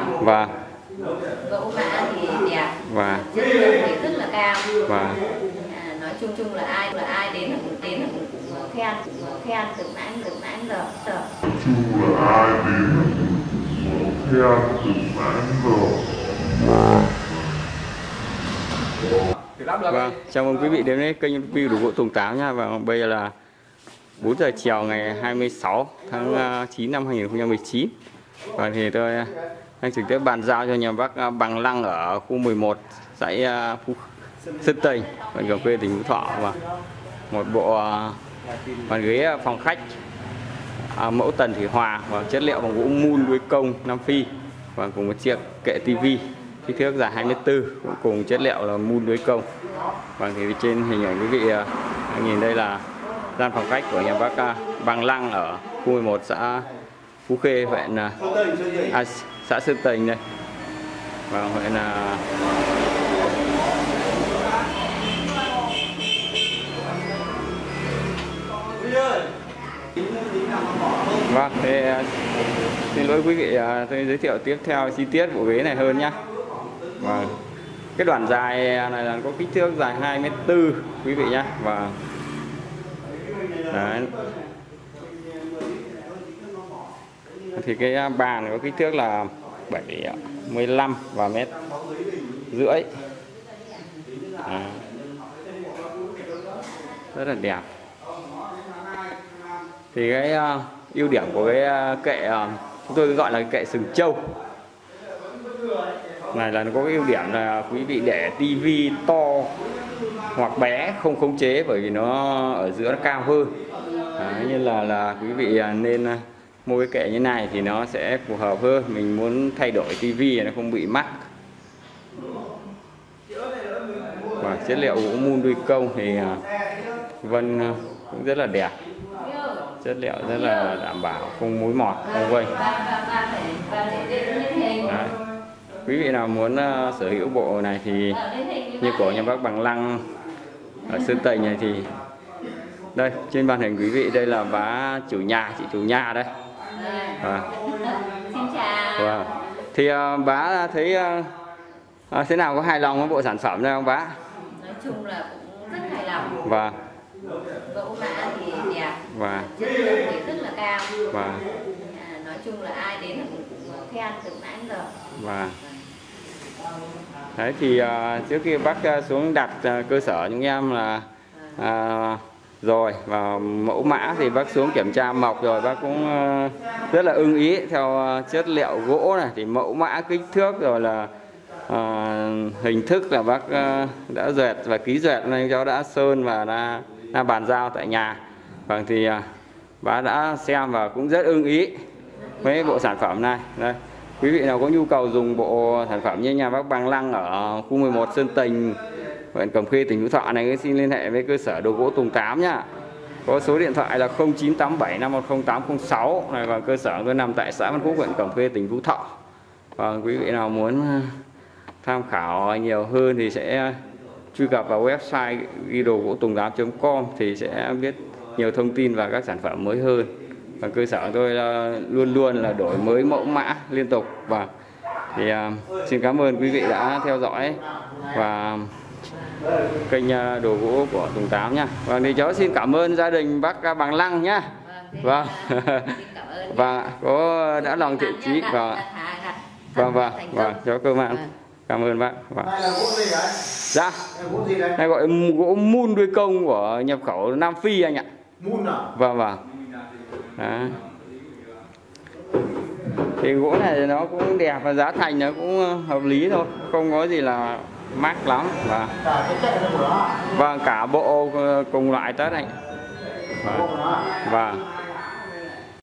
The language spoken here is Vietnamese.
Và mẫu mã thì đẹp, và chất lượng thì rất là cao. và Nói chung là ai đến là cũng khen từng mãn rồi. Chung là ai đến khen từng mãn rồi. Vâng, chào mừng quý vị đến với kênh review đồ gỗ Tùng Táo nha. Và bây giờ là 4 giờ chiều ngày 26 tháng 9 năm 2019. Và thì tôi đang trực tiếp bàn giao cho nhà bác Bằng Lăng ở khu 11 dãy Sơn Tây, huyện Cẩm Khê, tỉnh Phú Thọ, và một bộ bàn ghế phòng khách mẫu Tần Thủy Hòa và chất liệu bằng gỗ mun đuôi công Nam Phi, và cùng một chiếc kệ tivi kích thước dài 24 cũng cùng chất liệu là mun đuôi công. Và thì trên hình ảnh quý vị nhìn đây là gian phòng khách của nhà bác Bằng Lăng ở khu 11 xã Phú Khê, huyện xã Sơn Tây đây, và huyện vâng, thì xin lỗi quý vị, tôi giới thiệu tiếp theo chi tiết bộ ghế này hơn nhé. Và cái đoạn dài này là có kích thước dài 2m4 quý vị nhé. Và đấy, thì cái bàn có kích thước là 75 và 1,5 m. Rất là đẹp. Thì cái ưu điểm của cái kệ chúng tôi gọi là kệ sừng trâu này là nó có cái ưu điểm là quý vị để tivi to hoặc bé không khống chế, bởi vì nó ở giữa nó cao hơn. Nên là quý vị nên mua cái kệ như này thì nó sẽ phù hợp hơn. Mình muốn thay đổi tivi nó không bị mắc. Và chất liệu gỗ mun đuôi công thì vân cũng rất là đẹp, chất liệu rất là đảm bảo, không mối mọt, không vênh. Quý vị nào muốn sở hữu bộ này thì như của nhà bác Bằng Lăng ở Sơn Tây này thì đây trên màn hình quý vị, đây là bá chủ nhà, chị chủ nhà đây. Xin chào. Thì bá thấy thế nào, có hài lòng với bộ sản phẩm này không bá? Nói chung là cũng rất hài lòng. Và mẫu mã thì đẹp, và chất lượng thì rất là cao. và nói chung là ai đến là cũng khen từng mãn rồi. và đấy thì trước khi bác xuống đặt cơ sở chúng em là rồi, và mẫu mã thì bác xuống kiểm tra mộc rồi, bác cũng rất là ưng ý theo chất liệu gỗ này, thì mẫu mã kích thước rồi là hình thức là bác đã duyệt và ký duyệt nên cháu đã sơn và đã bàn giao tại nhà. Vâng, thì bác đã xem và cũng rất ưng ý với bộ sản phẩm này. Đây, quý vị nào có nhu cầu dùng bộ sản phẩm như nhà bác Bằng Lăng ở khu 11 Sơn Tây, huyện Cẩm Khê, tỉnh Phú Thọ này, xin liên hệ với cơ sở đồ gỗ Tùng Tám nhá. Có số điện thoại là 0987 510 806 này, và cơ sở tôi nằm tại xã Văn Phúc, huyện Cẩm Khê, tỉnh Phú Thọ. Và quý vị nào muốn tham khảo nhiều hơn thì sẽ truy cập vào website ghi đồ gỗ Tùng Tám.com thì sẽ biết nhiều thông tin và các sản phẩm mới hơn. Và cơ sở tôi luôn luôn là đổi mới mẫu mã liên tục. Và thì xin cảm ơn quý vị đã theo dõi và kênh đồ gỗ của Tùng Tám nha. Và thì cháu xin cảm ơn gia đình bác Bằng Lăng nhá. Vâng. Và có đã lòng thiện chí và vâng, cháu cơ mạng. Cảm ơn bác. Đây là gỗ gì đấy? Dạ. Này gọi gỗ mun đuôi công của nhập khẩu Nam Phi anh ạ. Mun à? Vâng. Đó. Thì gỗ này nó cũng đẹp và giá thành nó cũng hợp lý thôi, không có gì là mắc lắm. Và vâng, cả bộ cùng loại tất anh. Vâng.